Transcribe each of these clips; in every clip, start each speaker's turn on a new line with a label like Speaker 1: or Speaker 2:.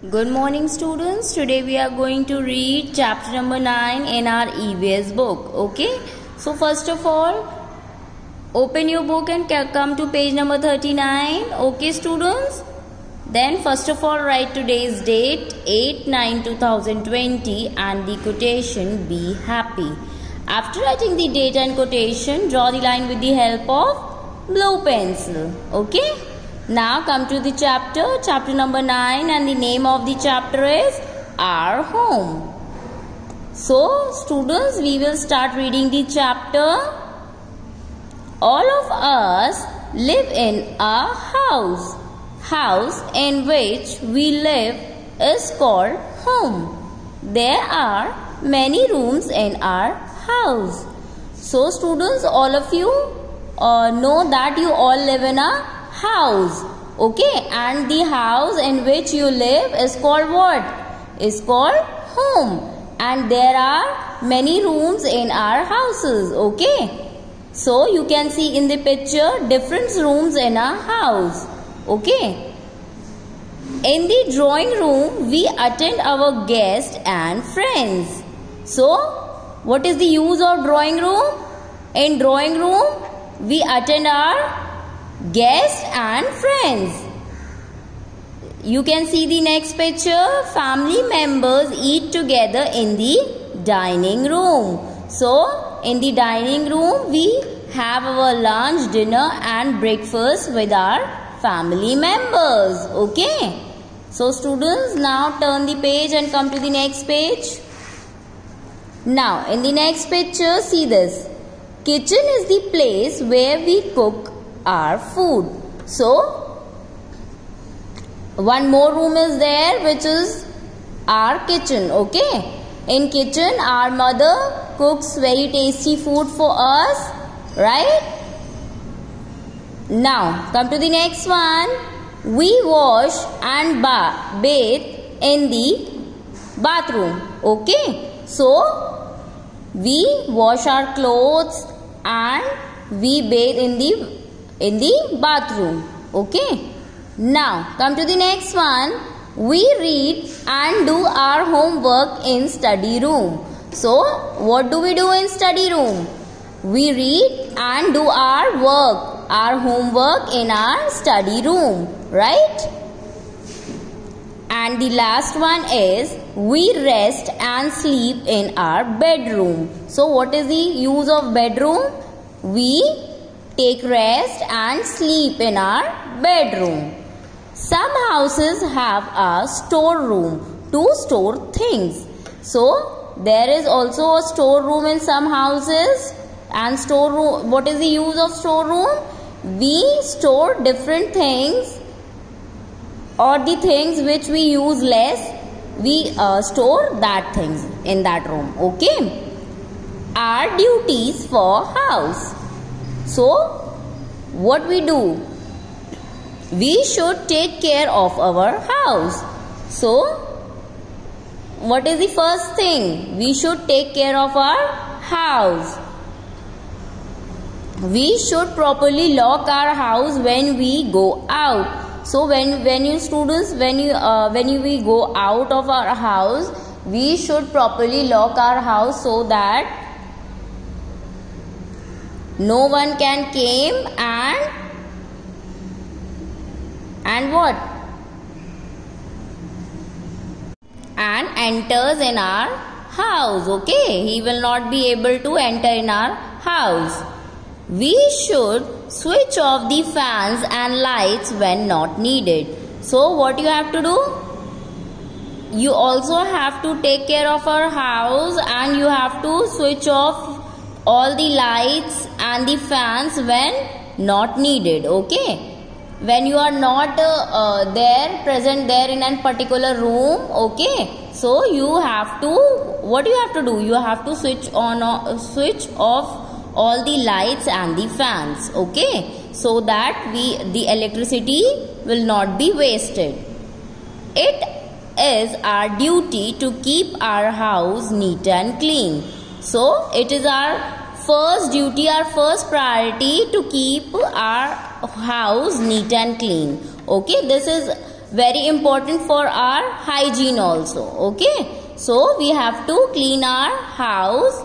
Speaker 1: Good morning students. Today we are going to read chapter number 9 in our EVS book. Okay. So first of all, open your book and come to page number 39. Okay students. Then first of all write today's date 8/9/2020 and the quotation be happy. After writing the date and quotation, draw the line with the help of blue pencil. Okay. Now come to the chapter number 9, and the name of the chapter is Our Home. So students, we will start reading the chapter. All of us live in a house. House in which we live is called home. There are many rooms in our house. So students, all of you know that you all live in a house. Okay, and the house in which you live is called what? Is called home. And there are many rooms in our houses. Okay, so you can see in the picture different rooms in a house. Okay, in the drawing room we attend our guests and friends. So what is the use of drawing room? In drawing room we attend our guests and friends. You can see the next picture. Family members eat together in the dining room. So in the dining room we have our lunch, dinner and breakfast with our family members. Okay. So students, now turn the page and come to the next page. Now in the next picture, see this. Kitchen is the place where we cook our food. So one more room is there, which is our kitchen. Okay, in kitchen our mother cooks very tasty food for us, right? Now come to the next one. We wash and bathe in the bathroom. Okay, so we wash our clothes and we bathe in the bathroom. Okay, now come to the next one. We read and do our homework in study room. So what do we do in study room? We read and do our work, our homework in our study room, right? And the last one is we rest and sleep in our bedroom. So what is the use of bedroom? We take rest and sleep in our bedroom. Some houses have a storeroom to store things. So there is also a storeroom in some houses. And storeroom, what is the use of storeroom? We store different things, or the things which we use less, we store that things in that room. Okay. Our duties for house. So what we do? We should take care of our house. So what is the first thing? We should take care of our house. We should properly lock our house when we go out. So when you students, when we go out of our house, we should properly lock our house so that no one can came and what? And enters in our house. Okay, he will not be able to enter in our house. We should switch off the fans and lights when not needed. So what you have to do? You also have to take care of our house, and you have to switch off all the lights and the fans when not needed. Okay, when you are not present there in a particular room. Okay, so you have to, what you have to do? You have to switch off all the lights and the fans. Okay, so that the electricity will not be wasted. It is our duty to keep our house neat and clean. So it is our first duty, our first priority to keep our house neat and clean. Okay, this is very important for our hygiene also. Okay, so we have to clean our house.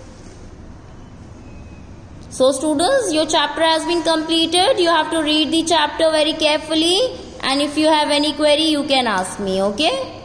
Speaker 1: So students, your chapter has been completed. You have to read the chapter very carefully, and if you have any query you can ask me. Okay.